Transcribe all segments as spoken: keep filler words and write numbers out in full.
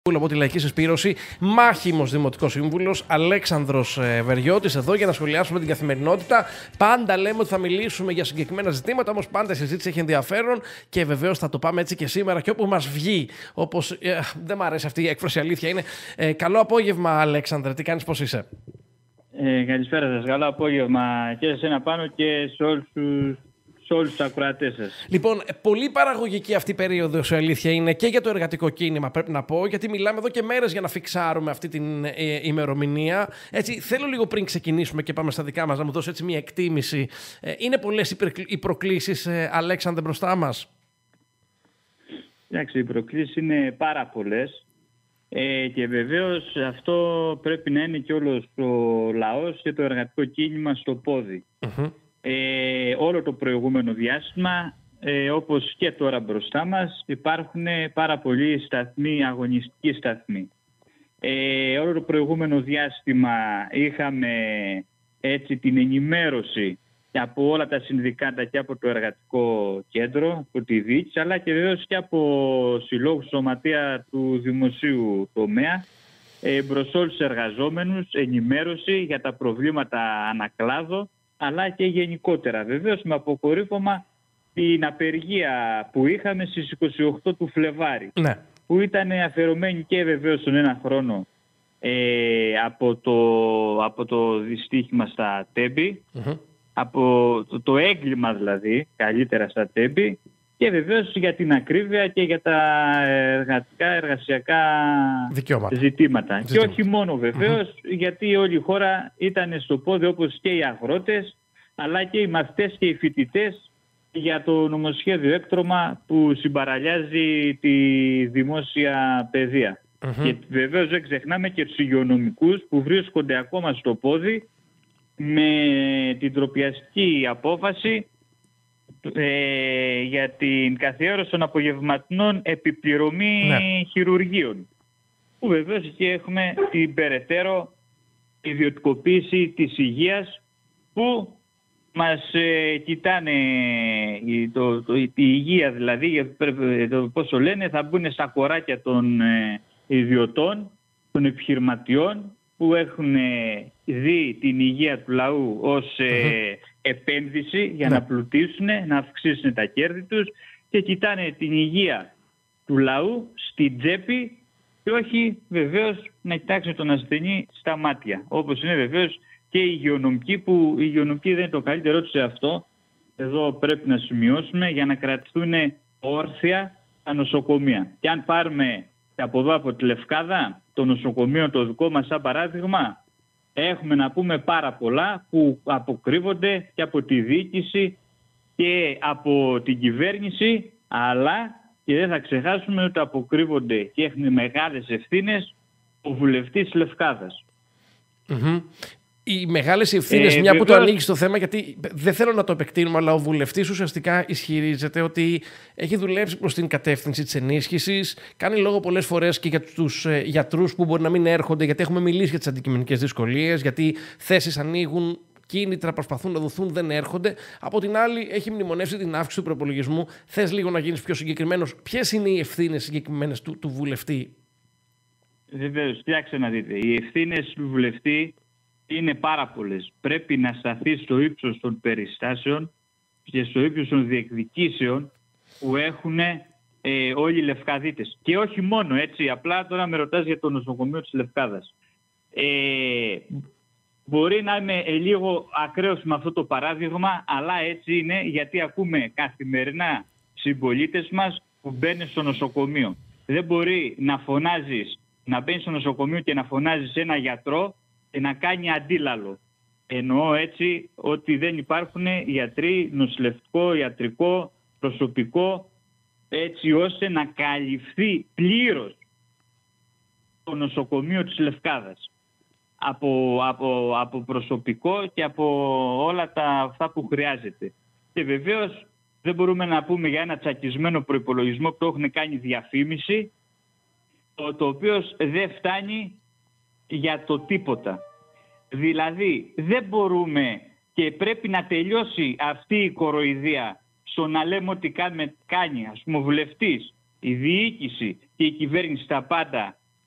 Από τη Λαϊκή Συσπήρωση, μάχημος Δημοτικός Σύμβουλος Αλέξανδρος Βεριώτης εδώ για να σχολιάσουμε την καθημερινότητα. Πάντα λέμε ότι θα μιλήσουμε για συγκεκριμένα ζητήματα, όμως πάντα η συζήτηση έχει ενδιαφέρον και βεβαίως θα το πάμε έτσι και σήμερα και όπου μας βγει. Όπως ε, δεν μου αρέσει αυτή η έκφραση, αλήθεια είναι. Ε, καλό απόγευμα, Αλέξανδρε, τι κάνεις, πώς είσαι? Ε, καλησπέρα σας, καλό απόγευμα και σε εσένα Πάνο και σε όλους τους. Όλους τους ακροατές σας. Λοιπόν, πολύ παραγωγική αυτή η περίοδος, η αλήθεια είναι, και για το εργατικό κίνημα, πρέπει να πω, γιατί μιλάμε εδώ και μέρες για να φιξάρουμε αυτή την ε, ημερομηνία. Έτσι, θέλω λίγο πριν ξεκινήσουμε και πάμε στα δικά μας να μου δώσει έτσι μια εκτίμηση. Ε, είναι πολλές οι προκλήσεις, ε, Αλέξανδρε, μπροστά μας? Εντάξει, οι προκλήσεις είναι πάρα πολλές ε, και βεβαίως αυτό πρέπει να είναι και όλος ο λαός και το εργατικό κίνημα στο πόδι. Mm-hmm. Ε, όλο το προηγούμενο διάστημα, ε, όπως και τώρα μπροστά μας, υπάρχουν πάρα πολλοί σταθμοί, αγωνιστικοί σταθμοί. Ε, όλο το προηγούμενο διάστημα είχαμε έτσι την ενημέρωση από όλα τα συνδικάτα και από το εργατικό κέντρο, από τη διοίκηση, αλλά και βεβαίως και από συλλόγους σωματεία του δημοσίου τομέα, ε, προς όλους τους εργαζόμενους, ενημέρωση για τα προβλήματα ανακλάδο, αλλά και γενικότερα. Βεβαίως με αποκορύφωμα την απεργία που είχαμε στις είκοσι οκτώ του Φλεβάρη, ναι, που ήταν αφιερωμένη και βεβαίως στον ένα χρόνο ε, από, το, από το δυστύχημα στα Τέμπη, mm-hmm. από το, το έγκλημα δηλαδή, καλύτερα στα Τέμπη, και βεβαίως για την ακρίβεια και για τα εργατικά, εργασιακά ζητήματα. ζητήματα. Και όχι μόνο βεβαίως, mm-hmm. γιατί όλη η χώρα ήταν στο πόδι, όπως και οι αγρότες, αλλά και οι μαθητές και οι φοιτητές, για το νομοσχέδιο έκτρωμα που συμπαραλιάζει τη δημόσια παιδεία. Mm-hmm. Και βεβαίως δεν ξεχνάμε και τους υγειονομικούς που βρίσκονται ακόμα στο πόδι με την ντροπιαστική απόφαση Ε, για την καθιέρωση των απογευματινών επιπληρωμή, ναι, χειρουργείων. Που βεβαίως και έχουμε την περαιτέρω ιδιωτικοποίηση της υγείας, που μας ε, κοιτάνε το, το, η υγεία δηλαδή, το, πόσο λένε, θα μπουν στα κοράκια των ε, ιδιωτών, των επιχειρηματιών, που έχουν δει την υγεία του λαού ως ε, επένδυση για ναι. να πλουτίσουν, να αυξήσουν τα κέρδη τους, και κοιτάνε την υγεία του λαού στην τσέπη και όχι βεβαίως να κοιτάξουν τον ασθενή στα μάτια. Όπως είναι βεβαίως και η υγειονομική, που η υγειονομική δεν είναι το καλύτερό τους σε αυτό. Εδώ πρέπει να σημειώσουμε, για να κρατηθούν όρθια τα νοσοκομεία. Και αν πάρουμε από εδώ από τη Λευκάδα, το νοσοκομείο το δικό μας σαν παράδειγμα, έχουμε να πούμε πάρα πολλά που αποκρύβονται και από τη διοίκηση και από την κυβέρνηση, αλλά και δεν θα ξεχάσουμε ότι αποκρύβονται και έχουν μεγάλες ευθύνες ο βουλευτής Λευκάδας. Mm-hmm. Οι μεγάλες ευθύνες, ε, μια βεβαίως... που το ανοίγει στο θέμα, γιατί δεν θέλω να το επεκτείνουμε, αλλά ο βουλευτής ουσιαστικά ισχυρίζεται ότι έχει δουλέψει προς την κατεύθυνση της ενίσχυσης. Κάνει λόγο πολλές φορές και για τους ε, γιατρούς που μπορεί να μην έρχονται, γιατί έχουμε μιλήσει για τις αντικειμενικές δυσκολίες, γιατί θέσεις ανοίγουν, κίνητρα προσπαθούν να δοθούν, δεν έρχονται. Από την άλλη, έχει μνημονεύσει την αύξηση του προπολογισμού. Θες λίγο να γίνεις πιο συγκεκριμένος? Ποιες είναι οι ευθύνες συγκεκριμένες του, του βουλευτή? Βεβαίως, κοιτάξτε να δείτε. Οι ευθύνες του βουλευτή είναι πάρα πολλές. Πρέπει να σταθεί στο ύψος των περιστάσεων και στο ύψος των διεκδικήσεων που έχουν ε, όλοι οι Λευκαδίτες. Και όχι μόνο έτσι, απλά τώρα με ρωτάς για το νοσοκομείο της Λευκάδας. Ε, μπορεί να είμαι ε, λίγο ακραίος με αυτό το παράδειγμα, αλλά έτσι είναι, γιατί ακούμε καθημερινά συμπολίτες μας που μπαίνουν στο νοσοκομείο. Δεν μπορεί να φωνάζεις, να μπαίνεις στο νοσοκομείο και να φωνάζεις ένα γιατρό και να κάνει αντίλαλο. Εννοώ έτσι ότι δεν υπάρχουν γιατροί, νοσηλευτικό, ιατρικό, προσωπικό, έτσι ώστε να καλυφθεί πλήρως το νοσοκομείο της Λευκάδας από, από, από προσωπικό και από όλα τα αυτά που χρειάζεται. Και βεβαίως δεν μπορούμε να πούμε για ένα τσακισμένο προϋπολογισμό που το έχουν κάνει διαφήμιση, το, το οποίο δεν φτάνει για το τίποτα. Δηλαδή δεν μπορούμε, και πρέπει να τελειώσει αυτή η κοροϊδία στο να λέμε ότι κάνει, κάνει ας πούμε ο βουλευτής, η διοίκηση και η κυβέρνηση τα πάντα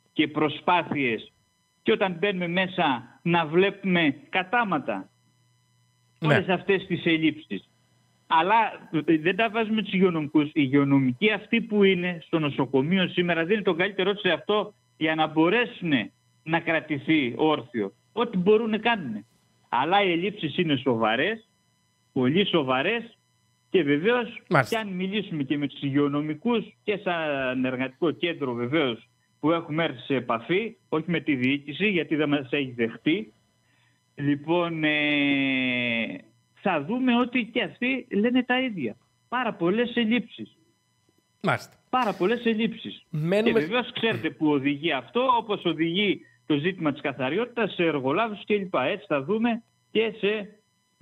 και προσπάθειες και όταν μπαίνουμε μέσα να βλέπουμε κατάματα ναι. όλες αυτές τις ελλείψεις. Αλλά δεν τα βάζουμε τους υγειονομικούς. Οι υγειονομικοί αυτοί που είναι στο νοσοκομείο σήμερα δίνουν τον καλύτερό τους σε αυτό για να μπορέσουν να κρατηθεί όρθιο. Ό,τι μπορούν να κάνουν. Αλλά οι ελλείψεις είναι σοβαρές, πολύ σοβαρές και βεβαίως και αν μιλήσουμε και με τους υγειονομικούς και σαν εργατικό κέντρο βεβαίως που έχουμε έρθει σε επαφή, όχι με τη διοίκηση γιατί δεν μας έχει δεχτεί, λοιπόν ε, θα δούμε ότι και αυτοί λένε τα ίδια. Πάρα πολλές ελλείψεις. Μάλιστα. Πάρα πολλές ελλείψεις. Μένουμε... Και βεβαίως ξέρετε που οδηγεί αυτό, όπως οδηγεί το ζήτημα της καθαριότητας σε εργολάβους κλπ. Έτσι θα δούμε και σε,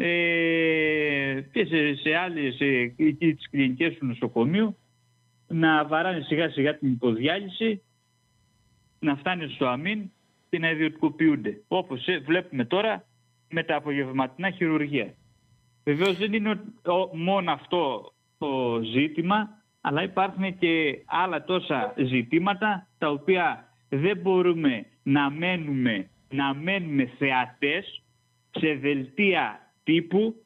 ε, και σε, σε άλλες σε, τις κλινικές του νοσοκομείου να βαράνε σιγά σιγά την υποδιάλυση, να φτάνει στο αμήν και να ιδιωτικοποιούνται. Όπως βλέπουμε τώρα με τα απογευματινά χειρουργία. Βεβαίως δεν είναι μόνο αυτό το ζήτημα, αλλά υπάρχουν και άλλα τόσα ζητήματα τα οποία δεν μπορούμε να μένουμε, να μένουμε θεατές σε δελτία τύπου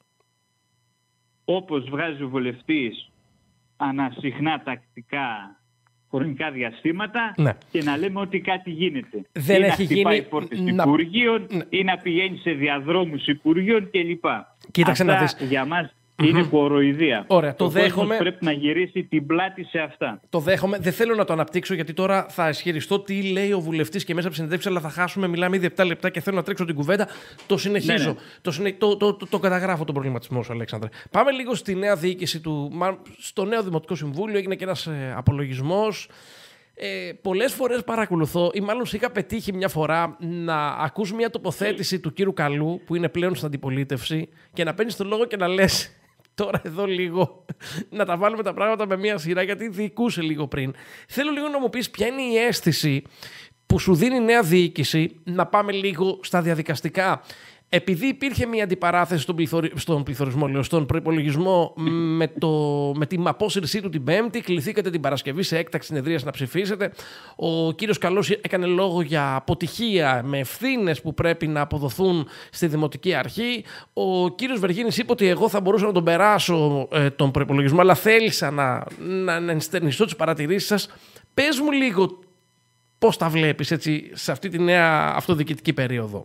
όπως βγάζει ο βουλευτής ανασυχνά τακτικά χρονικά διαστήματα ναι. και να λέμε ότι κάτι γίνεται. Δεν ή έχει να χτυπάει γίνει... πόρτες να... υπουργείων ναι. ή να πηγαίνει σε διαδρόμους υπουργείων κλπ. Κοίταξε Αυτά να δεις. Για μας είναι κοροϊδία. Ωραία, το ο δέχομαι. Πρέπει να γυρίσει την πλάτη σε αυτά. Το δέχομαι. Δεν θέλω να το αναπτύξω γιατί τώρα θα ισχυριστώ τι λέει ο βουλευτής και μέσα από συνεντεύξεις, αλλά θα χάσουμε. Μιλάμε ήδη επτά λεπτά και θέλω να τρέξω την κουβέντα. Το συνεχίζω. Ναι, ναι. Το, συνε... το, το, το, το καταγράφω τον προβληματισμό σου, Αλέξανδρε. Πάμε λίγο στη νέα διοίκηση του. Στο νέο Δημοτικό Συμβούλιο έγινε και ένας ε, απολογισμός. Ε, πολλές φορές παρακολουθώ ή μάλλον είχα πετύχει μια φορά να ακούς μια τοποθέτηση του κύρου Καλού που είναι πλέον στην αντιπολίτευση και να παίρνεις τον λόγο και να λες τώρα εδώ λίγο να τα βάλουμε τα πράγματα με μια σειρά γιατί διοικούσε λίγο πριν. Θέλω λίγο να μου πεις ποια είναι η αίσθηση που σου δίνει η νέα διοίκηση, να πάμε λίγο στα διαδικαστικά. Επειδή υπήρχε μια αντιπαράθεση στον, πληθωρι... στον πληθωρισμό, λέω, στον προϋπολογισμό με, το... με την απόσυρσή του την Πέμπτη, κληθήκατε την Παρασκευή σε έκτακτη συνεδρίαση να ψηφίσετε. Ο κύριος Καλός έκανε λόγο για αποτυχία με ευθύνες που πρέπει να αποδοθούν στη Δημοτική Αρχή. Ο κύριος Βεργίνης είπε ότι εγώ θα μπορούσα να τον περάσω ε, τον προϋπολογισμό, αλλά θέλησα να, να, να ενστερνιστώ τις παρατηρήσεις σας. Πες μου λίγο πώς τα βλέπεις έτσι, σε αυτή τη νέα αυτοδιοικητική περίοδο.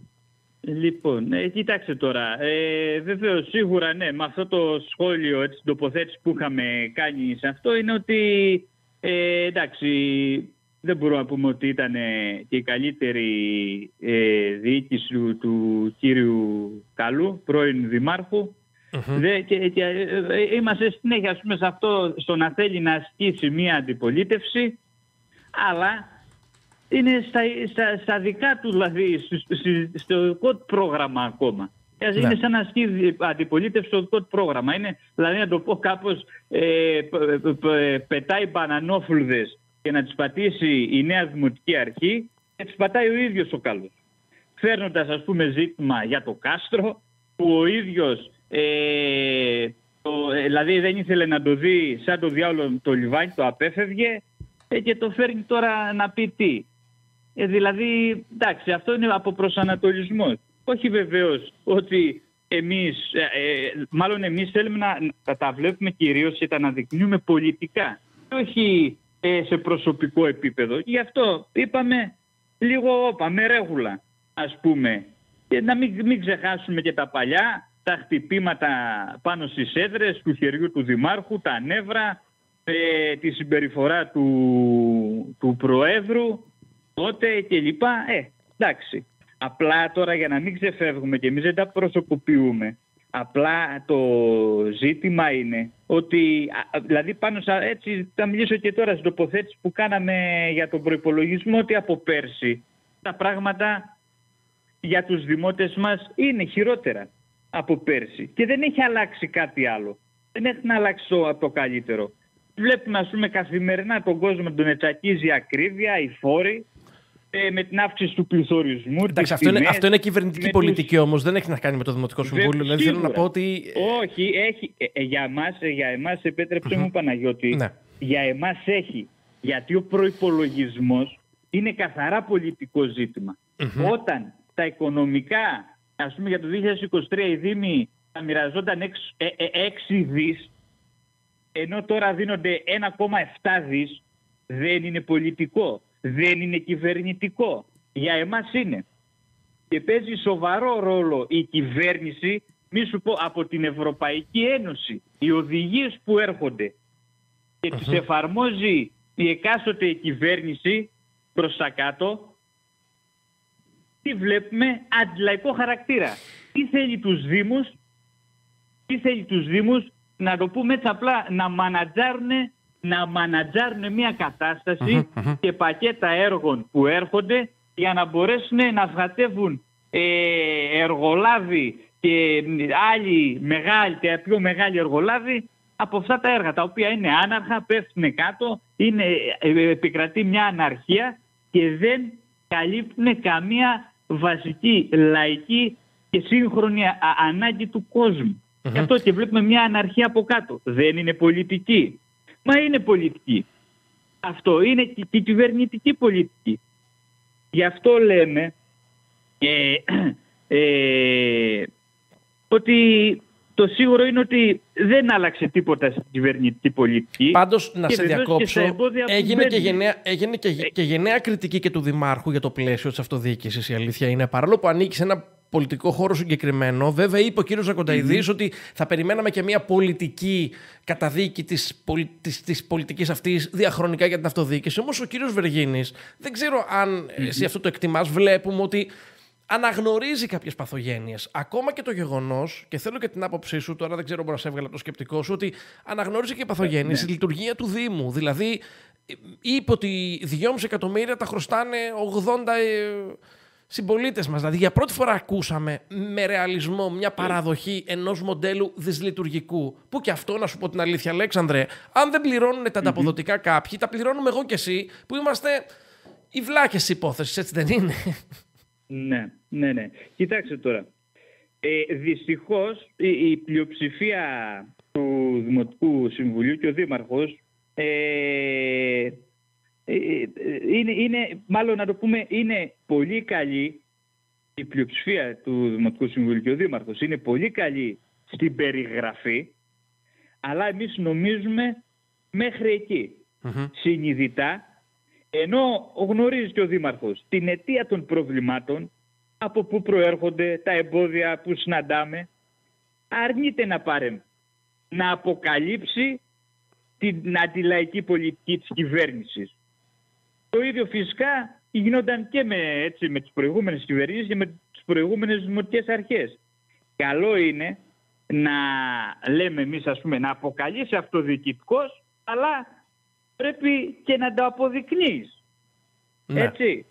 Λοιπόν, ε, κοιτάξτε τώρα, ε, βεβαίως σίγουρα ναι, με αυτό το σχόλιο, έτσι, την τοποθέτηση που είχαμε κάνει σε αυτό είναι ότι ε, εντάξει, δεν μπορούμε να πούμε ότι ήταν και η καλύτερη ε, διοίκηση του, του κύριου Καλού, πρώην Δημάρχου. Mm-hmm. Δε, και, και, ε, είμαστε συνέχεια ας πούμε, σε αυτό, στο να θέλει να ασκήσει μια αντιπολίτευση, αλλά είναι στα, στα, στα δικά του, δηλαδή, στο, στο δικό του πρόγραμμα ακόμα. Ναι. Είναι σαν να ασκεί αντιπολίτευση στο δικό του πρόγραμμα. Είναι, δηλαδή, να το πω κάπως, ε, π, π, π, πετάει μπανανόφλουδες και να τις πατήσει η νέα Δημοτική Αρχή και τις πατάει ο ίδιος ο Καλός. Φέρνοντας, ας πούμε, ζήτημα για το κάστρο, που ο ίδιος, ε, το, δηλαδή, δεν ήθελε να το δει σαν το διάολο το λιβάνι, το απέφευγε ε, και το φέρνει τώρα να πει τι. Ε, δηλαδή, εντάξει, αυτό είναι από προσανατολισμός. Όχι βεβαίως ότι εμείς, ε, ε, μάλλον εμείς θέλουμε να τα, τα βλέπουμε κυρίως και τα αναδεικνύουμε πολιτικά. Όχι ε, σε προσωπικό επίπεδο. Γι' αυτό είπαμε λίγο όπα, με ρέγουλα, ας πούμε. Και να μην, μην ξεχάσουμε και τα παλιά, τα χτυπήματα πάνω στις έδρες του χεριού του Δημάρχου, τα νεύρα, ε, τη συμπεριφορά του, του Προέδρου, τότε και λοιπά. Ε, εντάξει. Απλά τώρα για να μην ξεφεύγουμε και εμείς δεν τα προσωποποιούμε. Απλά το ζήτημα είναι ότι, δηλαδή πάνω σε, έτσι θα μιλήσω και τώρα στην τοποθέτηση που κάναμε για τον προϋπολογισμό, ότι από πέρσι τα πράγματα για τους δημότες μας είναι χειρότερα από πέρσι. Και δεν έχει αλλάξει κάτι άλλο. Δεν έχει να αλλάξει το, το καλύτερο. Βλέπουμε, ας πούμε, καθημερινά τον κόσμο τον ετσακίζει ακρίβεια, οι φόροι, ε, με την αύξηση του πληθωρισμού. Εντάξει, αυτό, είναι, αυτό είναι κυβερνητική πολιτική τους... όμως, δεν έχει να κάνει με το Δημοτικό Συμβούλιο. Δηλαδή θέλω να πω ότι... Όχι, έχει. Ε, ε, για εμάς, ε, για εμάς επέτρεψε mm-hmm. μου Παναγιώτη, ναι. Για εμάς έχει. Γιατί ο προϋπολογισμός Είναι καθαρά πολιτικό ζήτημα. Mm-hmm. Όταν τα οικονομικά, ας πούμε για το δύο χιλιάδες είκοσι τρία οι Δήμοι θα μοιραζόταν έξι δις, ενώ τώρα δίνονται ένα κόμμα επτά δις, δεν είναι πολιτικό, δεν είναι κυβερνητικό. Για εμάς είναι. Και παίζει σοβαρό ρόλο η κυβέρνηση, μη σου πω, από την Ευρωπαϊκή Ένωση. Οι οδηγίες που έρχονται και τις εφαρμόζει η εκάστοτε κυβέρνηση προς τα κάτω, τι βλέπουμε? Αντιλαϊκό χαρακτήρα. Τι θέλει τους Δήμους, τι θέλει τους Δήμους, να το πούμε έτσι απλά, να μανατζάρουν, να μανατζάρουν μια κατάσταση και πακέτα έργων που έρχονται για να μπορέσουν να βγατεύουν ε, εργολάβοι και άλλοι μεγάλοι, τα πιο μεγάλοι εργολάβοι από αυτά τα έργα, τα οποία είναι άναρχα, πέφτουν κάτω, είναι, επικρατεί μια αναρχία και δεν καλύπτουν καμία βασική λαϊκή και σύγχρονη α, ανάγκη του κόσμου. Mm-hmm. Γι' αυτό και βλέπουμε μια αναρχία από κάτω. Δεν είναι πολιτική. Μα είναι πολιτική. Αυτό είναι και, και κυβερνητική πολιτική. Γι' αυτό λέμε ε, ε, ότι το σίγουρο είναι ότι δεν άλλαξε τίποτα στην κυβερνητική πολιτική. Πάντως, να σε διακόψω, έγινε, και γενναία, έγινε και, ε, και γενναία κριτική και του Δημάρχου για το πλαίσιο της αυτοδιοίκησης, η αλήθεια είναι. Παρόλο που ανήκει σε ένα πολιτικό χώρο συγκεκριμένο, βέβαια είπε ο κύριος Ζακονταϊδής mm-hmm. ότι θα περιμέναμε και μια πολιτική καταδίκη της, πολι... της, της πολιτικής αυτής διαχρονικά για την αυτοδιοίκηση. Όμως ο κύριος Βεργίνης, δεν ξέρω αν mm-hmm. εσύ αυτό το εκτιμάς, βλέπουμε ότι αναγνωρίζει κάποιες παθογένειες. Ακόμα και το γεγονός, και θέλω και την άποψή σου, τώρα δεν ξέρω μπορεί να σε έβγαλε από το σκεπτικό σου, ότι αναγνωρίζει και παθογένειες στη λειτουργία του Δήμου. Δηλαδή, είπε ότι δυόμισι εκατομμύρια τα χρωστάνε ογδόντα συμπολίτες μας. Δηλαδή, για πρώτη φορά ακούσαμε με ρεαλισμό μια παραδοχή ενός μοντέλου δυσλειτουργικού. Που και αυτό, να σου πω την αλήθεια, Αλέξανδρε, αν δεν πληρώνουν τα ανταποδοτικά mm-hmm. κάποιοι, τα πληρώνουμε εγώ και εσύ, που είμαστε οι βλάκες υπόθεσης, έτσι δεν είναι? Ναι, ναι, ναι. Κοιτάξτε τώρα. Ε, δυστυχώς η, η πλειοψηφία του Δημοτικού Συμβουλίου και ο Δήμαρχος ε, ε, είναι, είναι, μάλλον να το πούμε, είναι πολύ καλή. Η πλειοψηφία του Δημοτικού Συμβουλίου και ο Δήμαρχος είναι πολύ καλή στην περιγραφή, αλλά εμείς νομίζουμε μέχρι εκεί. Mm-hmm. Συνειδητά. Ενώ γνωρίζει και ο Δήμαρχος την αιτία των προβλημάτων, από πού προέρχονται τα εμπόδια που συναντάμε, αρνείται να πάρει, να αποκαλύψει την αντιλαϊκή πολιτική της κυβέρνησης. Το ίδιο φυσικά γινόταν και με, έτσι, με τις προηγούμενες κυβερνήσεις και με τις προηγούμενες δημοτικές αρχές. Καλό είναι να λέμε εμείς, ας πούμε, να αποκαλείσαι αυτοδιοικητικός, αλλά πρέπει και να το αποδεικνύεις. Ναι. Έτσι.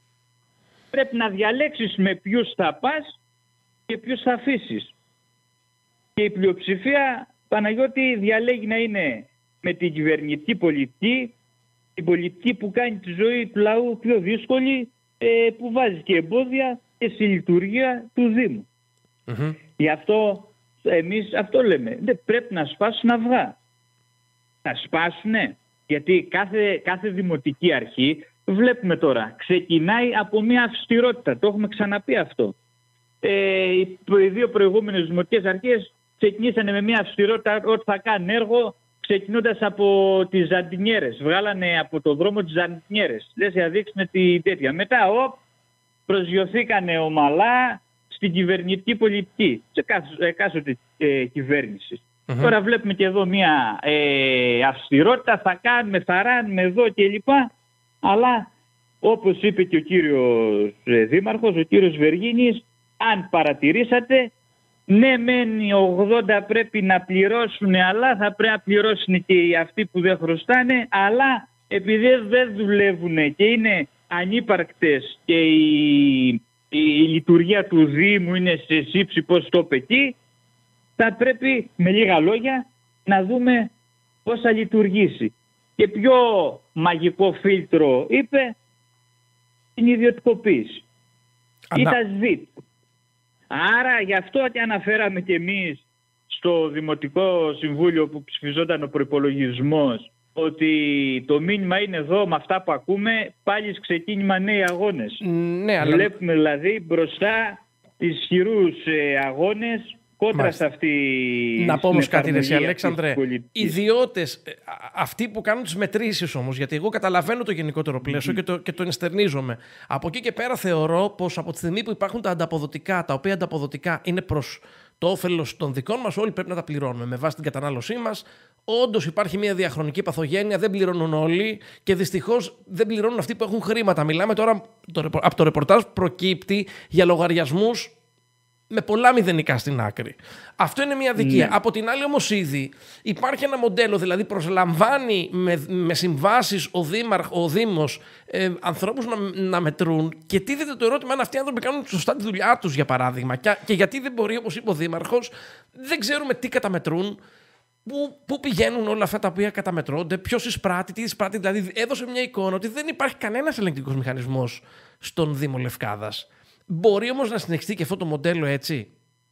Πρέπει να διαλέξεις με ποιους θα πας και ποιους θα αφήσεις. Και η πλειοψηφία, Παναγιώτη, διαλέγει να είναι με την κυβερνητική πολιτική, την πολιτική που κάνει τη ζωή του λαού πιο δύσκολη, ε, που βάζει και εμπόδια και στη λειτουργία του Δήμου. Mm-hmm. Γι' αυτό εμείς αυτό λέμε. Δεν πρέπει να σπάσουν αυγά. Θα σπάσουνε. Γιατί κάθε, κάθε δημοτική αρχή, βλέπουμε τώρα, ξεκινάει από μια αυστηρότητα. Το έχουμε ξαναπεί αυτό. Ε, οι δύο προηγούμενες δημοτικές αρχές ξεκινήσανε με μια αυστηρότητα ότι θα κάνουν έργο, ξεκινώντας από τις ζαντινιέρες. Βγάλανε από το δρόμο τις ζαντινιέρες. Δεν σε αδείξουν τη τέτοια. Μετά, οπ, προσγειωθήκανε ομαλά στην κυβερνητική πολιτική, σε εκάστοτε ε, κυβέρνηση. Mm-hmm. Τώρα βλέπουμε και εδώ μια ε, αυστηρότητα, θα κάνουμε, θα ράνουμε εδώ κλπ. Αλλά όπως είπε και ο κύριος ε, Δήμαρχος, ο κύριος Βεργίνης, αν παρατηρήσατε, ναι μεν οι ογδόντα πρέπει να πληρώσουν, αλλά θα πρέπει να πληρώσουν και οι αυτοί που δεν χρωστάνε, αλλά επειδή δεν δουλεύουν και είναι ανύπαρκτες και η, η, η λειτουργία του Δήμου είναι σε σύψη, πώς το είπε εκεί, θα πρέπει με λίγα λόγια να δούμε πώς θα λειτουργήσει. Και πιο μαγικό φίλτρο είπε την ιδιωτικοποίηση. Ανα... Ή τα ΣΒΙΤ. Άρα γι' αυτό και αναφέραμε και εμείς στο Δημοτικό Συμβούλιο που ψηφιζόταν ο προϋπολογισμός ότι το μήνυμα είναι εδώ με αυτά που ακούμε, πάλι ξεκίνημα νέοι αγώνες. Ναι, αλλά... Βλέπουμε δηλαδή μπροστά ισχυρούς ε, αγώνες κόντρα Μάλιστα. σε αυτή. Να πω όμως κάτι, ρε Αλέξανδρε. Οι ιδιώτες, αυτοί που κάνουν τις μετρήσεις όμως, γιατί εγώ καταλαβαίνω το γενικότερο πλαίσιο mm-hmm. και, το, και το ενστερνίζομαι. Από εκεί και πέρα θεωρώ πως από τη στιγμή που υπάρχουν τα ανταποδοτικά, τα οποία ανταποδοτικά είναι προς το όφελος των δικών μας, όλοι πρέπει να τα πληρώνουμε με βάση την κατανάλωσή μας. Όντως υπάρχει μια διαχρονική παθογένεια, δεν πληρώνουν όλοι και δυστυχώς δεν πληρώνουν αυτοί που έχουν χρήματα. Μιλάμε τώρα, από το ρεπορτάζ προκύπτει για λογαριασμούς με πολλά μηδενικά στην άκρη. Αυτό είναι μια αδικία. Ναι. Από την άλλη όμως ήδη υπάρχει ένα μοντέλο, δηλαδή προσλαμβάνει με, με συμβάσεις ο, δήμαρχ, ο Δήμος ε, ανθρώπους να, να μετρούν και τίθεται το ερώτημα αν αυτοί οι άνθρωποι κάνουν σωστά τη δουλειά τους, για παράδειγμα. Και, και γιατί δεν μπορεί, όπως είπε ο Δήμαρχος, δεν ξέρουμε τι καταμετρούν, πού, πού πηγαίνουν όλα αυτά τα οποία καταμετρώνται, ποιος εισπράττει, τι εισπράττει. Δηλαδή έδωσε μια εικόνα ότι δεν υπάρχει κανένας ελεγκτικός μηχανισμός στον Δήμο Λευκάδας. Μπορεί όμως να συνεχιστεί και αυτό το μοντέλο έτσι?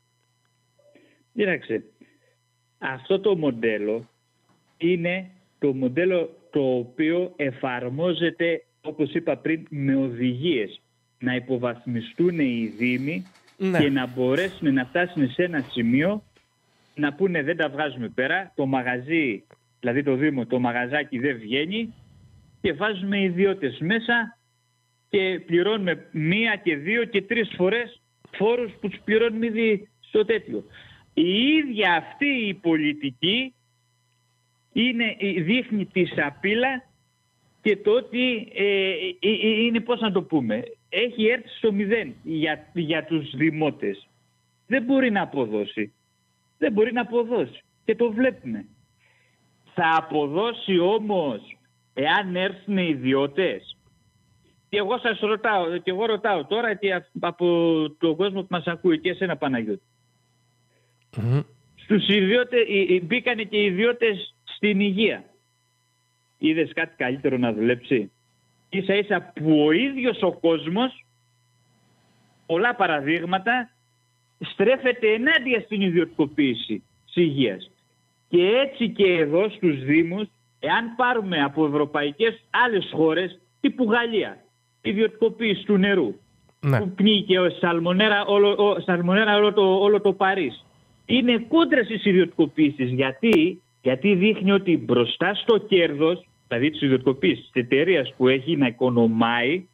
Κοίταξε, αυτό το μοντέλο είναι το μοντέλο το οποίο εφαρμόζεται, όπως είπα πριν, με οδηγίες. Να υποβαθμιστούν οι δήμοι ναι. και να μπορέσουν να φτάσουν σε ένα σημείο να πούνε δεν τα βγάζουμε πέρα, το μαγαζί, δηλαδή το Δήμο, το μαγαζάκι δεν βγαίνει και βάζουμε ιδιώτες μέσα και πληρώνουμε μία και δύο και τρεις φορές φόρους που τους πληρώνουμε ήδη στο τέτοιο. Η ίδια αυτή η πολιτική είναι, δείχνει τη σαπίλα και το ότι ε, ε, είναι, πώς να το πούμε, έχει έρθει στο μηδέν για, για τους δημότες. Δεν μπορεί να αποδώσει. Δεν μπορεί να αποδώσει. Και το βλέπουμε. Θα αποδώσει όμως εάν έρθουν οι ιδιώτες. Και εγώ σας ρωτάω, και εγώ ρωτάω τώρα και από τον κόσμο που μας ακούει και εσένα Παναγιώτη. Mm-hmm. Στους ιδιώτες, μπήκανε και οι ιδιώτες στην υγεία. Είδες κάτι καλύτερο να δουλέψει? Ίσα ίσα που ο ίδιος ο κόσμος, πολλά παραδείγματα, στρέφεται ενάντια στην ιδιωτικοποίηση της υγείας. Και έτσι και εδώ στους Δήμους, εάν πάρουμε από ευρωπαϊκές άλλες χώρες, τύπου Γαλλία, ιδιωτικοποίηση του νερού, ναι. που πνίγηκε ο σαλμονέρα όλο, ο, σαλμονέρα όλο, το, όλο το Παρίσι. Είναι κόντρα στις ιδιωτικοποίησεις. Γιατί? Γιατί δείχνει ότι μπροστά στο κέρδος, δηλαδή της ιδιωτικοποίησης της εταιρείας που έχει να οικονομάει,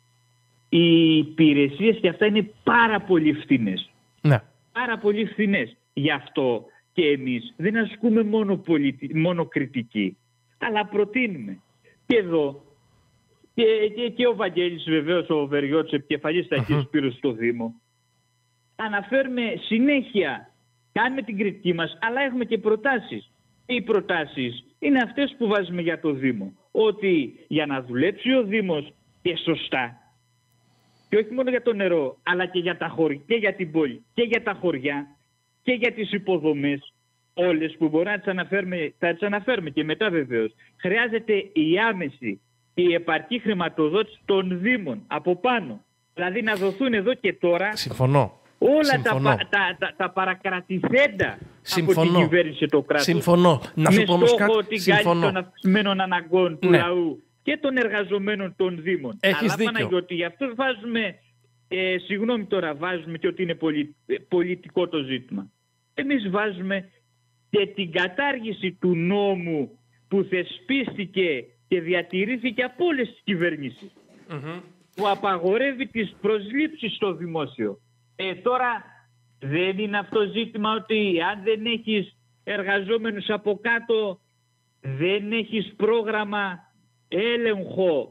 οι υπηρεσίες και αυτά είναι πάρα πολύ φθηνές. Ναι. Πάρα πολύ φθηνές. Γι' αυτό και εμείς δεν ασκούμε μόνο, πολιτι... μόνο κριτική, αλλά προτείνουμε. Και εδώ και, και, και ο Βαγγέλης βεβαίως, ο Βεριώτης, επικεφαλής ταχύς πήρος στο Δήμο, αναφέρουμε συνέχεια, κάνουμε την κριτική μας, αλλά έχουμε και προτάσεις. Οι προτάσεις είναι αυτές που βάζουμε για το Δήμο. Ότι για να δουλέψει ο Δήμος και σωστά, και όχι μόνο για το νερό, αλλά και για τα χωριά, και για την πόλη, και για τα χωριά, και για τις υποδομές, όλες που μπορούμε να τις αναφέρουμε, θα τις αναφέρουμε και μετά βεβαίως. Χρειάζεται η άμεση και η επαρκή χρηματοδότηση των Δήμων από πάνω. Δηλαδή να δοθούν εδώ και τώρα. Συμφωνώ. Όλα Συμφωνώ. τα, τα, τα, τα παρακρατηθέντα Συμφωνώ. από την κυβέρνηση το κράτος. Συμφωνώ. Να σου με πω όμως στόχο κάτι. την κάλυψη των αυξημένων αναγκών του ναι. λαού και των εργαζομένων των Δήμων. Έχεις Αλλά δίκιο. Παναγιώτη, γι' αυτό βάζουμε, ε, συγγνώμη τώρα, βάζουμε και ότι είναι πολι, ε, πολιτικό το ζήτημα. Εμείς βάζουμε και την κατάργηση του νόμου που θεσπίστηκε και διατηρήθηκε από όλες τις κυβερνήσεις. Mm-hmm. Που απαγορεύει τις προσλήψεις στο δημόσιο. Ε, τώρα δεν είναι αυτό ζήτημα ότι αν δεν έχεις εργαζόμενους από κάτω, δεν έχεις πρόγραμμα έλεγχο,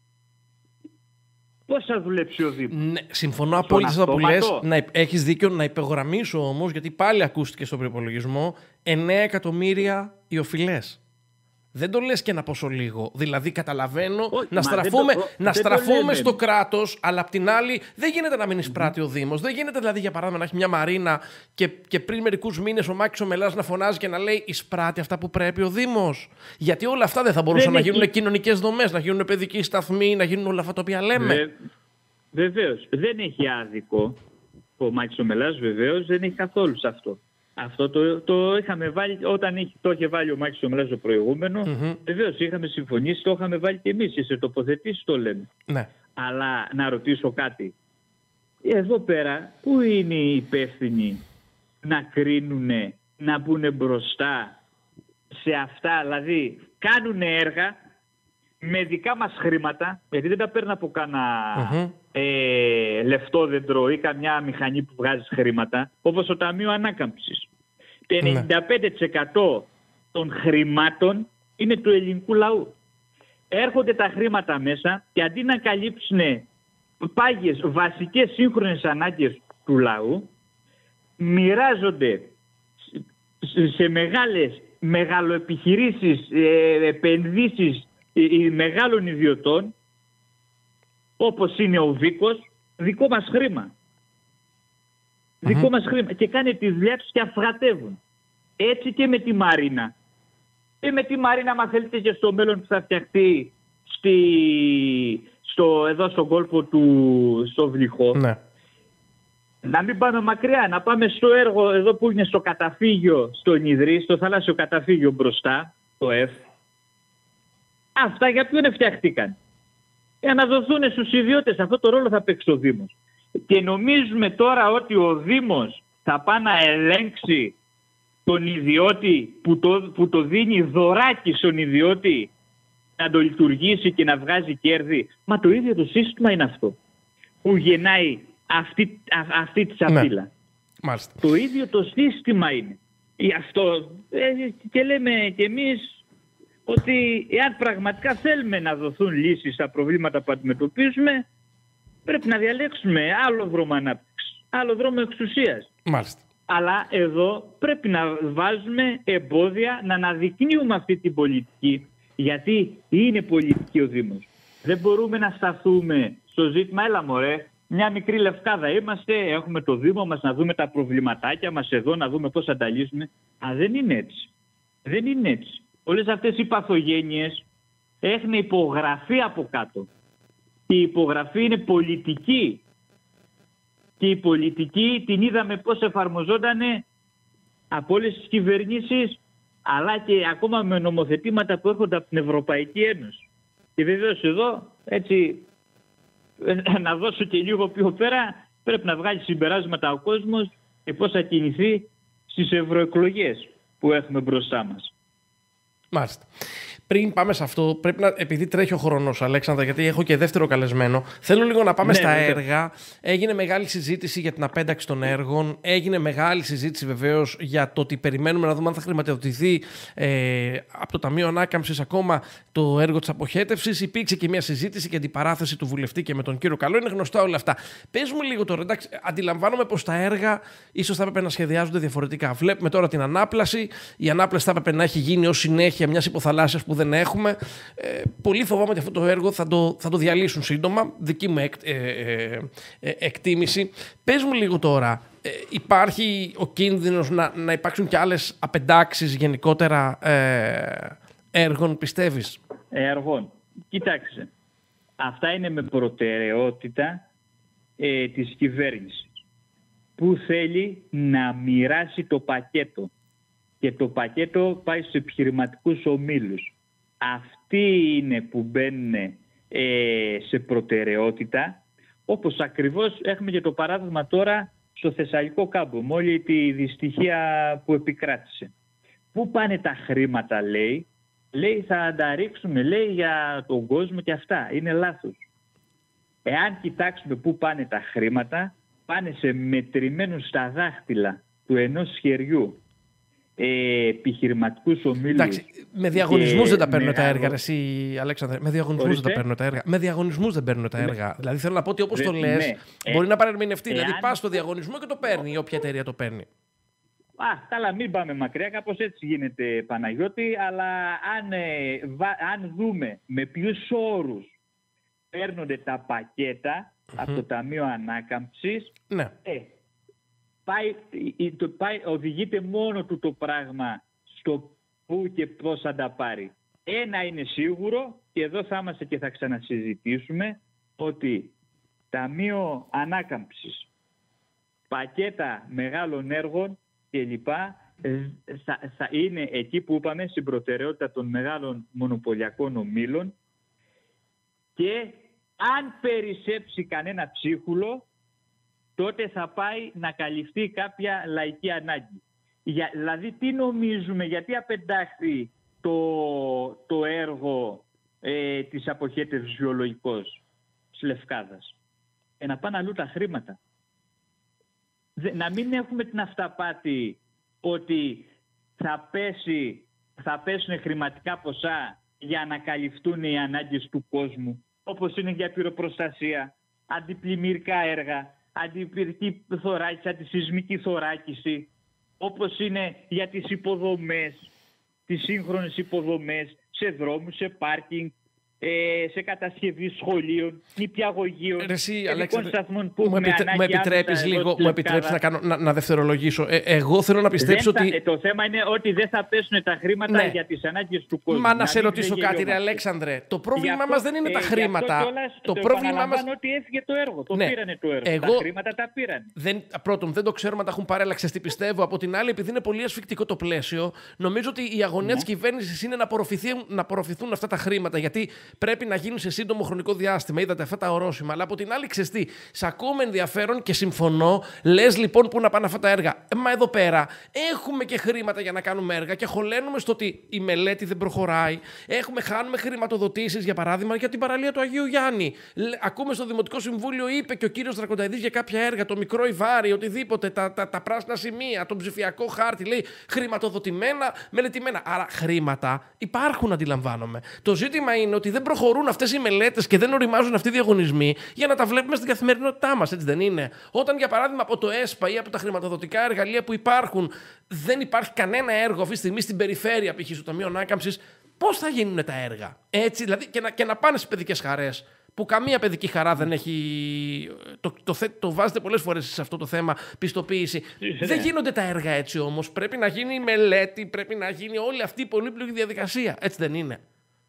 πώς θα δουλέψει ο Δήμος? Ναι, συμφωνώ απόλυτα σε αυτό που λες. Να, έχεις δίκιο, να υπογραμμίσω όμως, γιατί πάλι ακούστηκε στον προϋπολογισμό, εννέα εκατομμύρια οι οφειλές. Δεν το λες και ένα πόσο λίγο. Δηλαδή, καταλαβαίνω όχι, να στραφούμε, το, να στραφούμε στο κράτος, αλλά απ' την άλλη δεν γίνεται να μην εισπράττει mm-hmm. ο Δήμος. Δεν γίνεται, δηλαδή, για παράδειγμα, να έχει μια μαρίνα και, και πριν μερικούς μήνες ο Μάκης ο Μελάς να φωνάζει και να λέει εισπράττει αυτά που πρέπει ο Δήμος. Γιατί όλα αυτά δεν θα μπορούσαν δεν να γίνουν έχει... κοινωνικές δομές, να γίνουν παιδικοί σταθμοί, να γίνουν όλα αυτά τα οποία λέμε. Βε... Βεβαίως. Δεν έχει άδικο. Ο Μάκης ο Μελάς, βεβαίως, δεν έχει καθόλου σε αυτό. Αυτό το, το είχαμε βάλει όταν είχε, το είχε βάλει ο Μάκης ο Μελάς το προηγούμενο. Mm-hmm. Βεβαίως είχαμε συμφωνήσει, το είχαμε βάλει και εμείς. Σε τοποθετήσεις το λέμε. Ναι. Αλλά να ρωτήσω κάτι. Εδώ πέρα, πού είναι οι υπεύθυνοι να κρίνουνε, να μπουν μπροστά σε αυτά, δηλαδή κάνουν έργα με δικά μας χρήματα, γιατί δεν τα παίρνω από κάνα mm-hmm. ε, λεφτόδεντρο ή καμιά μηχανή που βγάζει χρήματα, όπως το Ταμείο Ανάκαμψης. Το ενενήντα πέντε τοις εκατό των χρημάτων είναι του ελληνικού λαού. Έρχονται τα χρήματα μέσα και αντί να καλύψουν πάγιες βασικές σύγχρονες ανάγκες του λαού, μοιράζονται σε μεγάλες μεγαλοεπιχειρήσεις, ε, επενδύσεις ε, μεγάλων ιδιωτών, όπως είναι ο Βίκος, δικό μας χρήμα. Mm-hmm. Δικό μας χρήμα. Και κάνει τη δουλειά τους και αφρατεύουν. Έτσι και με τη Μαρίνα. Και με τη Μαρίνα, μα θέλετε, και στο μέλλον που θα φτιαχτεί στη, στο, εδώ στον κόλπο του, στο Βλυχό. Ναι. Να μην πάμε μακριά, να πάμε στο έργο εδώ που είναι στο καταφύγιο, στο Νιδρή, στο θαλάσσιο καταφύγιο μπροστά, το F. Αυτά για ποιον φτιαχτήκαν? Για να δοθούν στους ιδιώτες. Αυτό το ρόλο θα παίξει ο Δήμος. Και νομίζουμε τώρα ότι ο Δήμος θα πάει να ελέγξει τον ιδιώτη που το, που το δίνει δωράκι στον ιδιώτη να το λειτουργήσει και να βγάζει κέρδη? Μα το ίδιο το σύστημα είναι αυτό που γεννάει αυτή, α, αυτή τη σαπίλα. Ναι. Μάλιστα. Το ίδιο το σύστημα είναι. Αυτό, ε, και λέμε κι εμείς ότι εάν πραγματικά θέλουμε να δοθούν λύσεις στα προβλήματα που αντιμετωπίζουμε, πρέπει να διαλέξουμε άλλο δρόμο ανάπτυξης, άλλο δρόμο εξουσίας. Μάλιστα. Αλλά εδώ πρέπει να βάζουμε εμπόδια, να αναδεικνύουμε αυτή την πολιτική, γιατί είναι πολιτική ο Δήμος. Δεν μπορούμε να σταθούμε στο ζήτημα, έλα μωρέ, μια μικρή Λευκάδα είμαστε, έχουμε το Δήμο μας, να δούμε τα προβληματάκια μας εδώ, να δούμε πώς θα τα λύσουμε. Α, δεν είναι έτσι. Δεν είναι έτσι. Όλες αυτές οι παθογένειες έχουν υπογραφή από κάτω. Και η υπογραφή είναι πολιτική. Και η πολιτική την είδαμε πώς εφαρμοζόταν από όλες τις κυβερνήσεις, αλλά και ακόμα με νομοθετήματα που έρχονται από την Ευρωπαϊκή Ένωση. Και βεβαίως εδώ, έτσι, να δώσω και λίγο πιο πέρα, πρέπει να βγάλει συμπεράσματα ο κόσμος και πώς θα κινηθεί στις ευρωεκλογές που έχουμε μπροστά μας. Μάλιστα. Πριν πάμε σε αυτό, πρέπει να, επειδή τρέχει ο χρόνος, Αλέξανδρα, γιατί έχω και δεύτερο καλεσμένο, θέλω λίγο να πάμε ναι, στα ναι. έργα. Έγινε μεγάλη συζήτηση για την απένταξη των έργων. Έγινε μεγάλη συζήτηση βεβαίως για το ότι περιμένουμε να δούμε αν θα χρηματοδοτηθεί ε, από το Ταμείο Ανάκαμψης ακόμα το έργο της αποχέτευσης. Υπήρξε και μια συζήτηση και αντιπαράθεση του βουλευτή και με τον κύριο Καλό. Είναι γνωστά όλα αυτά. Πες μου λίγο τώρα, εντάξει, αντιλαμβάνομαι πως τα έργα ίσως θα έπρεπε να σχεδιάζονται διαφορετικά. Βλέπουμε τώρα την ανάπλαση. Η ανάπλαση θα έπρεπε να έχει γίνει ως συνέχεια μιας υποθαλάσσιας που δεν έχουμε. Ε, πολύ φοβάμαι ότι αυτό το έργο θα το, θα το διαλύσουν σύντομα. Δική μου εκ, ε, ε, ε, εκτίμηση. Πες μου λίγο τώρα, ε, υπάρχει ο κίνδυνος να, να υπάρξουν και άλλες απεντάξεις γενικότερα ε, έργων, πιστεύεις? Έργων. Κοιτάξτε. Αυτά είναι με προτεραιότητα ε, της κυβέρνησης, που θέλει να μοιράσει το πακέτο. Και το πακέτο πάει στους επιχειρηματικούς ομίλους. Αυτοί είναι που μπαίνουν ε, σε προτεραιότητα, όπως ακριβώς έχουμε και το παράδειγμα τώρα στο Θεσσαλικό κάμπο, με όλη τη δυστυχία που επικράτησε. Πού πάνε τα χρήματα, λέει, λέει θα τα ρίξουμε, λέει, για τον κόσμο και αυτά. Είναι λάθος. Εάν κοιτάξουμε πού πάνε τα χρήματα, πάνε σε μετρημένους στα δάχτυλα του ενός χεριού Ε, επιχειρηματικούς ομίλους. Εντάξει, με διαγωνισμούς δεν τα παίρνουν τα έργα, εσύ, Αλέξανδρε. Με διαγωνισμούς δεν τα παίρνουν τα έργα. Με διαγωνισμούς δεν παίρνουν τα έργα. Ναι. Δηλαδή θέλω να πω ότι όπως το λες, ναι. μπορεί ε, να παρερμηνευτεί. Εάν... Δηλαδή πας στο διαγωνισμό και το παίρνει, ή όποια εταιρεία το παίρνει. Α, καλά, μην πάμε μακριά. Κάπως έτσι γίνεται, Παναγιώτη. Αλλά αν, ε, βα, αν δούμε με ποιους όρους παίρνονται τα πακέτα mm-hmm. από το Ταμείο Ανάκαμψης, ναι. ε, Πάει, το, πάει, οδηγείται μόνο του το πράγμα στο πού και πώς θα τα πάρει. Ένα είναι σίγουρο, και εδώ θα είμαστε και θα ξανασυζητήσουμε, ότι Ταμείο Ανάκαμψης, πακέτα μεγάλων έργων κλπ. Θα, θα είναι εκεί που είπαμε στην προτεραιότητα των μεγάλων μονοπωλιακών ομίλων και αν περισσέψει κανένα ψίχουλο, τότε θα πάει να καλυφθεί κάποια λαϊκή ανάγκη. Για, δηλαδή τι νομίζουμε, γιατί απεντάχθη το, το έργο ε, της αποχέτευσης βιολογικός της Λευκάδας? Ε, να πάνε αλλού τα χρήματα. Δε, να μην έχουμε την αυταπάτη ότι θα, πέσει, θα πέσουν χρηματικά ποσά για να καλυφθούν οι ανάγκες του κόσμου, όπως είναι για πυροπροστασία, αντιπλημμυρικά έργα, αντιπυρική θωράκιση, αντισυσμική θωράκιση, όπως είναι για τις υποδομές, τις σύγχρονες υποδομές σε δρόμους, σε πάρκινγκ, σε κατασκευή σχολείων, νηπιαγωγείων, τελικών σταθμών που μου, επιτε, μου επιτρέπεις λίγο, μου επιτρέπεις να, κάνω, να, να δευτερολογήσω. Ε, εγώ θέλω να πιστέψω θα, ότι... Το θέμα είναι ότι δεν θα πέσουν τα χρήματα, ναι, για τις ανάγκες του κόσμου. Μα να, να σε ρωτήσω κάτι, ρε Αλέξανδρε. Το πρόβλημά μας δεν είναι ε, τα χρήματα. Κιόλας, το, το πρόβλημά μας είναι ότι έφυγε το έργο. Το ναι, πήρανε το έργο. Εγώ, τα χρήματα τα πήρανε. Δεν, πρώτον, δεν το ξέρουμε αν τα έχουν παρέλαξε, τι πιστεύω. Από την άλλη, επειδή είναι πολύ ασφικτικό το πλαίσιο, νομίζω ότι η αγωνία, ναι, της κυβέρνησης είναι να απορροφηθούν, να απορροφηθούν αυτά τα χρήματα. Γιατί πρέπει να γίνουν σε σύντομο χρονικό διάστημα. Είδατε αυτά τα ορόσημα. Αλλά από την άλλη, ξεστή, σ' ακούμε ενδιαφέρον και συμφωνώ. Λες λοιπόν πού να πάνε αυτά τα έργα. Ε, μα εδώ πέρα έχουμε και χρήματα για να κάνουμε έργα και χωλένουμε στο ότι η μελέτη δεν προχωράει. Έχουμε, χάνουμε χρηματοδοτήσεις, για παράδειγμα, για την παραλία του Αγίου Γιάννη. Ακούμε στο Δημοτικό Συμβούλιο, είπε και ο κύριος Δρακονταϊδής για κάποια έργα, το μικρό Ιβάρι, οτιδήποτε, τα, τα, τα πράσινα σημεία, τον ψηφιακό χάρτη. Λέει χρηματοδοτημένα, μελετημένα. Άρα χρήματα υπάρχουν, αντιλαμβάνομαι. Το ζήτημα είναι ότι δεν προχωρούν αυτές οι μελέτες και δεν οριμάζουν αυτοί οι διαγωνισμοί για να τα βλέπουμε στην καθημερινότητά μας, έτσι δεν είναι? Όταν, για παράδειγμα, από το ΕΣΠΑ ή από τα χρηματοδοτικά εργαλεία που υπάρχουν δεν υπάρχει κανένα έργο αυτή τη στιγμή στην περιφέρεια, π.χ. στο Ταμείο Ανάκαμψης, πώς θα γίνουν τα έργα? Έτσι, δηλαδή, και να, και να πάνε στις παιδικές χαρές, που καμία παιδική χαρά δεν έχει. Το, το, το, το βάζετε πολλές φορές σε αυτό το θέμα, πιστοποίηση. Yeah. Δεν γίνονται τα έργα έτσι όμως. Πρέπει να γίνει η μελέτη, πρέπει να γίνει όλη αυτή η πολύπλοκη διαδικασία. Έτσι δεν είναι?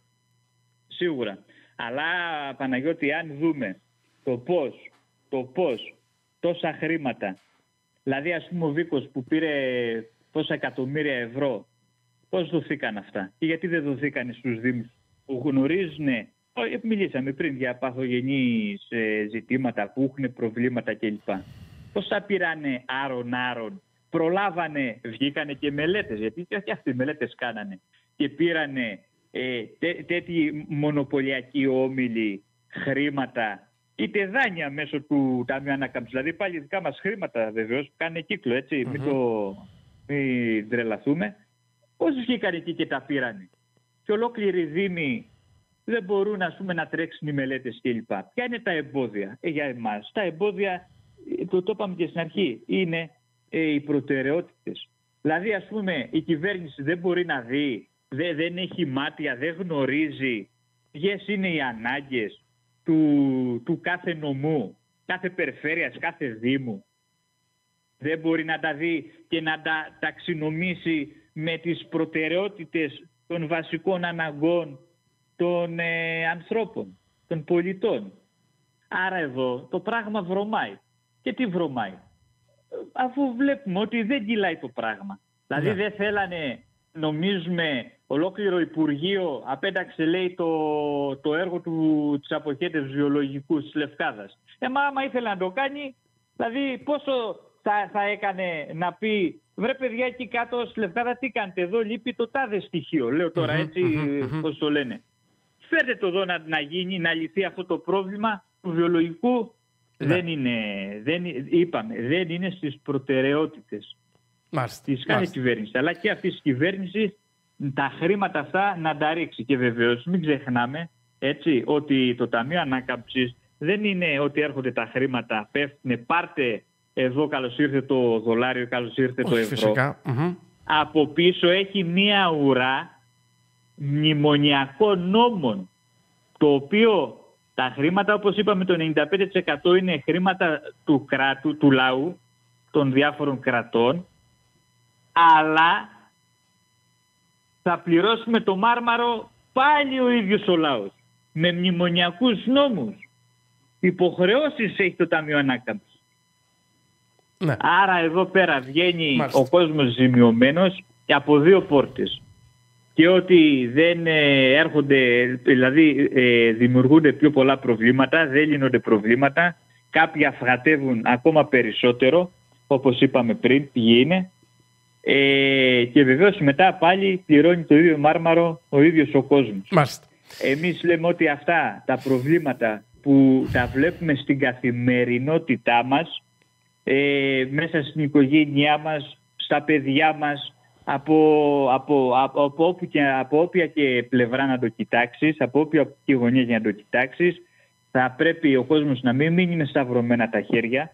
Σίγουρα. Αλλά, Παναγιώτη, αν δούμε το πώς, το πώς τόσα χρήματα, δηλαδή ας πούμε ο Βίκος που πήρε τόσα εκατομμύρια ευρώ, πώς δοθήκαν αυτά και γιατί δεν δοθήκαν στους Δήμους που γνωρίζουν, μιλήσαμε πριν για παθογενείς ζητήματα που έχουν προβλήματα κλπ. Πώς τα πήρανε άρον-άρον, προλάβανε, βγήκανε και μελέτες, γιατί και αυτοί οι μελέτες κάνανε και πήρανε ε, τέ, τέτοιοι μονοπωλιακοί όμιλοι χρήματα, είτε δάνεια μέσω του Ταμείου Ανάκαμψης, δηλαδή πάλι δικά μας χρήματα βεβαίως που κάνουν κύκλο, έτσι, mm-hmm. μην το μην τρελαθούμε. Πώς βγήκαν εκεί και τα πήρανε? Και ολόκληροι δήμοι δεν μπορούν, ας πούμε, να τρέξουν οι μελέτες κλπ. Ποια είναι τα εμπόδια ε, για εμάς? Τα εμπόδια, το, το είπαμε και στην αρχή, είναι ε, οι προτεραιότητες. Δηλαδή, ας πούμε, η κυβέρνηση δεν μπορεί να δει, δεν, δεν έχει μάτια, δεν γνωρίζει ποιες είναι οι ανάγκες του, του κάθε νομού, κάθε περιφέρειας, κάθε δήμου. Δεν μπορεί να τα δει και να τα ταξινομήσει με τις προτεραιότητες των βασικών αναγκών των ε, ανθρώπων, των πολιτών. Άρα εδώ το πράγμα βρωμάει. Και τι βρωμάει? Αφού βλέπουμε ότι δεν κυλάει το πράγμα. Δηλαδή yeah. δεν θέλανε, νομίζουμε, ολόκληρο Υπουργείο απέταξε, λέει, το, το έργο του, της αποχέτευσης βιολογικού της Λευκάδας. Ε, μα άμα ήθελε να το κάνει, δηλαδή πόσο θα, θα έκανε να πει, βρε παιδιά, εκεί κάτω στη Λευκάδα τι κάνετε? Εδώ λείπει το τάδε στοιχείο. Λέω τώρα mm-hmm, έτσι mm-hmm. πώς το λένε. Φέρτε το εδώ να, να γίνει, να λυθεί αυτό το πρόβλημα του βιολογικού. Ναι. Δεν είναι, δεν, είπαμε, δεν είναι στις προτεραιότητες της κάθε κυβέρνησης. Αλλά και αυτής της κυβέρνησης τα χρήματα αυτά να τα ρίξει. Και βεβαίως μην ξεχνάμε, έτσι, ότι το Ταμείο Ανάκαμψης δεν είναι ότι έρχονται τα χρήματα, πέφτουν, πάρτε εδώ, καλώς ήρθε το δολάριο, καλώς ήρθε το ευρώ. Mm-hmm. Από πίσω έχει μία ουρά μνημονιακών νόμων, το οποίο τα χρήματα, όπως είπαμε, το ενενήντα πέντε τοις εκατό είναι χρήματα του κράτου, του λαού, των διάφορων κρατών, αλλά θα πληρώσουμε το μάρμαρο πάλι ο ίδιος ο λαός, με μνημονιακούς νόμους. Υποχρεώσεις έχει το Ταμείο Ανάκαμψης. Ναι. Άρα εδώ πέρα βγαίνει Μάλιστα. ο κόσμος ζημιωμένος από δύο πόρτες. Και ότι δεν έρχονται, δηλαδή ε, δημιουργούνται πιο πολλά προβλήματα, δεν λύνονται προβλήματα, κάποιοι αφγατεύουν ακόμα περισσότερο, όπως είπαμε πριν, ποιοι είναι. Ε, και βεβαίως μετά πάλι πληρώνει το ίδιο μάρμαρο ο ίδιος ο κόσμος. Μάλιστα. Εμείς λέμε ότι αυτά τα προβλήματα που τα βλέπουμε στην καθημερινότητά μας, ε, μέσα στην οικογένειά μας, στα παιδιά μας, από, από, από, από, όπου και, από όποια και πλευρά να το κοιτάξεις, από όποια και γωνία για να το κοιτάξεις, θα πρέπει ο κόσμος να μην μείνει με σταυρωμένα τα χέρια.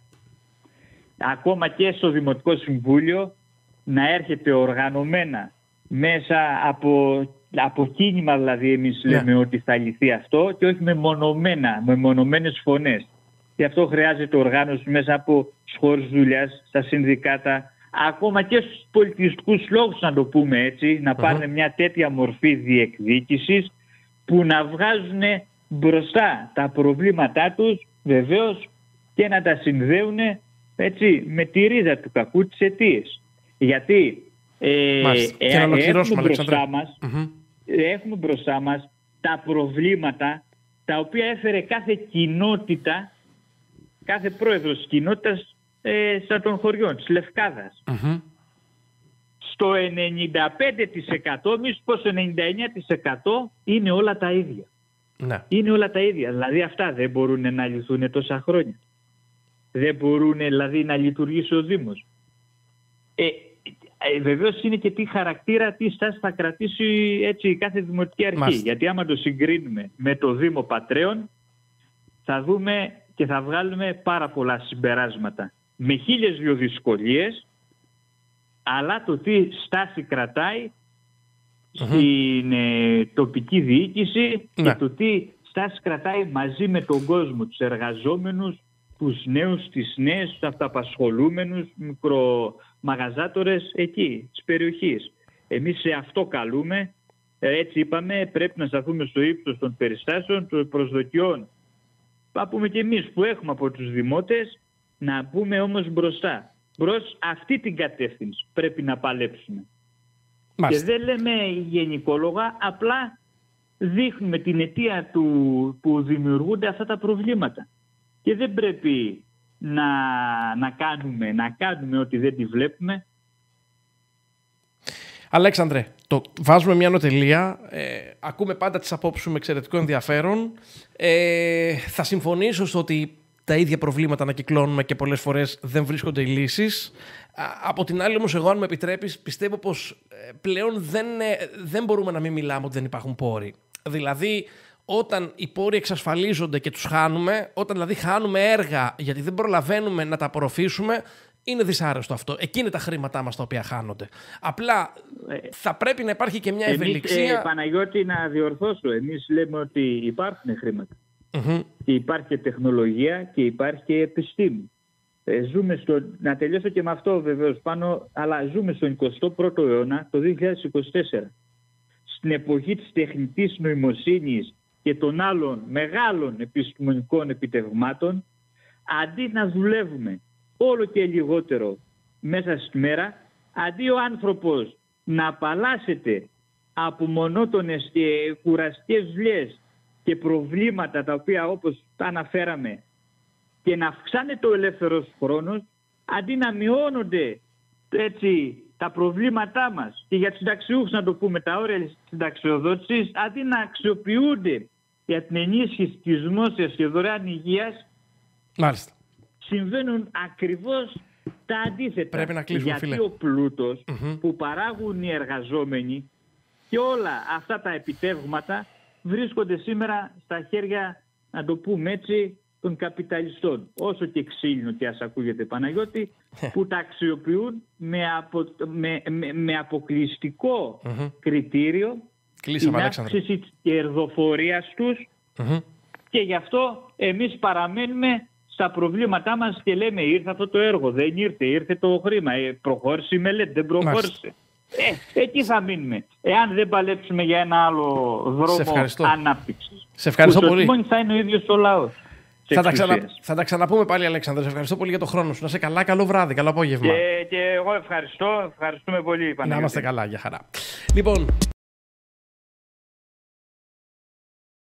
Ακόμα και στο Δημοτικό Συμβούλιο να έρχεται οργανωμένα μέσα από, από κίνημα, δηλαδή εμείς yeah. λέμε ότι θα λυθεί αυτό, και όχι με μονομένα, με μονομένες φωνές. Και αυτό χρειάζεται οργάνωση μέσα από τους χώρους δουλειάς, στα συνδικάτα, ακόμα και στους πολιτιστικούς λόγους, να το πούμε έτσι, να πάρουν uh-huh. μια τέτοια μορφή διεκδίκησης που να βγάζουν μπροστά τα προβλήματά τους, βεβαίως, και να τα συνδέουν έτσι με τη ρίζα του κακού, τις αιτίες. Γιατί ε, ε, ε, έχουμε, μπροστά μας, mm-hmm. έχουμε μπροστά μας τα προβλήματα τα οποία έφερε κάθε κοινότητα, κάθε πρόεδρος κοινότητας ε, σαν των χωριών, της Λευκάδας. Mm-hmm. Στο ενενήντα πέντε τοις εκατό, μη σου πω στο ενενήντα εννέα τοις εκατό είναι όλα τα ίδια. Ναι. Είναι όλα τα ίδια. Δηλαδή αυτά δεν μπορούν να λυθούν τόσα χρόνια. Δεν μπορούν δηλαδή να λειτουργήσει ο Δήμος. Ε, ε, βεβαίως είναι και τι χαρακτήρα, τι στάση θα κρατήσει έτσι κάθε δημοτική αρχή. Μάλιστα. Γιατί άμα το συγκρίνουμε με το Δήμο Πατρέων, θα δούμε και θα βγάλουμε πάρα πολλά συμπεράσματα. Με χίλιες δυο δυσκολίες, αλλά το τι στάση κρατάει mm-hmm. στην ε, τοπική διοίκηση ναι. και το τι στάση κρατάει μαζί με τον κόσμο, τους εργαζόμενους, τους νέους, τις νέες, τους αυταπασχολούμενους, μικρομαγαζάτορες εκεί, της περιοχής. Εμείς σε αυτό καλούμε, έτσι είπαμε, πρέπει να σταθούμε στο ύψος των περιστάσεων, των προσδοκιών. Θα πούμε και εμείς που έχουμε από τους δημότες, να πούμε όμως μπροστά. Προς αυτή την κατεύθυνση πρέπει να παλέψουμε. Μάλιστα. Και δεν λέμε γενικόλογα, απλά δείχνουμε την αιτία του που δημιουργούνται αυτά τα προβλήματα. Και δεν πρέπει να, να, κάνουμε, να κάνουμε ότι δεν τη βλέπουμε. Αλέξανδρε, το βάζουμε μια νοτελεία. Ε, ακούμε πάντα τις απόψεις σου με εξαιρετικό ενδιαφέρον. Ε, θα συμφωνήσω στο ότι τα ίδια προβλήματα ανακυκλώνουμε και πολλές φορές δεν βρίσκονται οι λύσεις. Από την άλλη όμως, εγώ αν με επιτρέπεις, πιστεύω πως πλέον δεν, δεν μπορούμε να μην μιλάμε ότι δεν υπάρχουν πόροι. Δηλαδή, όταν οι πόροι εξασφαλίζονται και τους χάνουμε, όταν δηλαδή χάνουμε έργα γιατί δεν προλαβαίνουμε να τα απορροφήσουμε, είναι δυσάρεστο αυτό. Εκεί είναι τα χρήματά μας τα οποία χάνονται. Απλά θα πρέπει να υπάρχει και μια ευελιξία. Εμείς, ε, Παναγιώτη, να διορθώσω. Εμείς λέμε ότι υπάρχουν χρήματα. Mm-hmm. Και υπάρχει και τεχνολογία και υπάρχει και επιστήμη. Ε, ζούμε στο, να τελειώσω και με αυτό βεβαίως πάνω, αλλά ζούμε στον εικοστό πρώτο αιώνα, το δύο χιλιάδες είκοσι τέσσερα. Στην εποχή της τεχνητής νοημοσύνης και των άλλων μεγάλων επιστημονικών επιτευγμάτων, αντί να δουλεύουμε όλο και λιγότερο μέσα στη μέρα, αντί ο άνθρωπος να απαλλάσσεται από μονότονες και κουραστικές δουλειές και προβλήματα τα οποία όπως τα αναφέραμε και να αυξάνεται ο ελεύθερος χρόνος, αντί να μειώνονται έτσι τα προβλήματά μας και για τους συνταξιούχους να το πούμε τα όρια της συνταξιοδότησης, αντί να αξιοποιούνται για την ενίσχυση της δημόσιας και δωρεάν υγείας, μάλιστα, συμβαίνουν ακριβώς τα αντίθετα. Πρέπει να κλείσουμε, γιατί φίλε. ο πλούτος mm-hmm. που παράγουν οι εργαζόμενοι και όλα αυτά τα επιτεύγματα βρίσκονται σήμερα στα χέρια, να το πούμε έτσι, των καπιταλιστών. Όσο και ξύλινο και ας ακούγεται, Παναγιώτη, που τα αξιοποιούν με, απο, με, με, με αποκλειστικό mm-hmm. κριτήριο Κλείσαμε, την αύξηση της κερδοφορίας τους mm-hmm. και γι' αυτό εμείς παραμένουμε στα προβλήματά μας και λέμε ήρθε αυτό το έργο, δεν ήρθε, ήρθε το χρήμα, ε, προχώρησε η μελέτη, δεν προχώρησε. Ε, εκεί θα μείνουμε. Εάν δεν παλέψουμε για ένα άλλο δρόμο ανάπτυξης. Σε ευχαριστώ που πολύ. Το θα είναι ο ίδιος ο λαός. Θα τα, ξανα... θα τα ξαναπούμε πάλι, Αλέξανδρε. Ευχαριστώ πολύ για τον χρόνο σου. Να είσαι καλά, καλό βράδυ, καλό απόγευμα. Και, και εγώ ευχαριστώ. Ευχαριστούμε πολύ. Να είμαστε καλά, για χαρά. Λοιπόν.